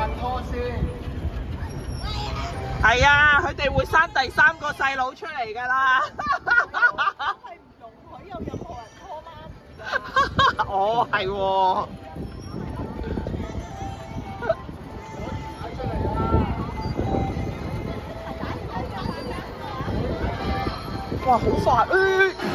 人拖先。 係啊，佢哋會生第3個細佬出嚟㗎啦。 係唔容許有任何人拖媽咪㗎。 哦，係喎。哇，好快！